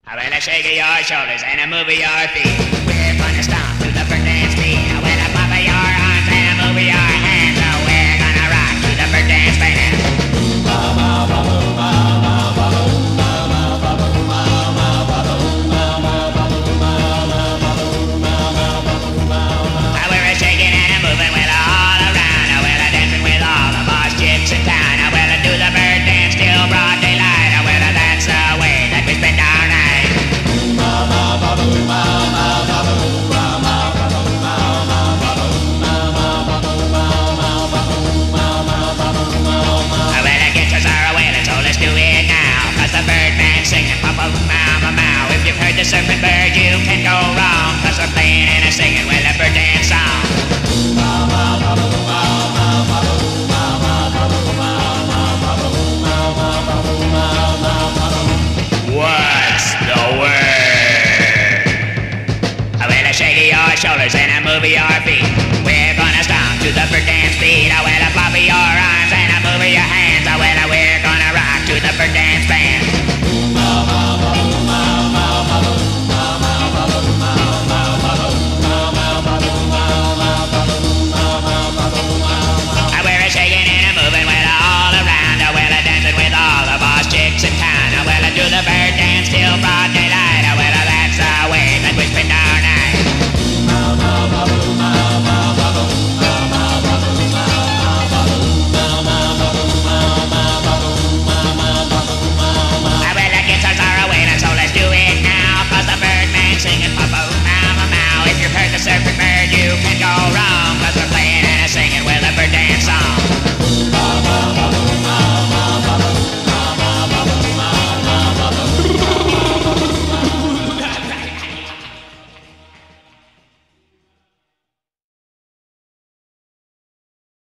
Well, I shake your shoulders and I move your feet. We're gonna stomp to the bird dance beat. Well, I pop your arms and I move your hands. We're gonna rock to the bird dance band. We're shaking and a moving well all around. Well, I'm dancing with all the boss chicks in town. Well, I do the bird dance till broad daylight. Well, that's the way that we spend our night. The birdman singing, pa-pa-mow-mow-mow. If you've heard the serpent bird, you can't go wrong, 'cause we're playing and a singing with a bird dance song. What's the word? Well, shake your shoulders and I move your feet. We're gonna stomp to the bird dance beat. Well, pop your arms and I move your hands. Well, we're gonna rock to the bird dance band.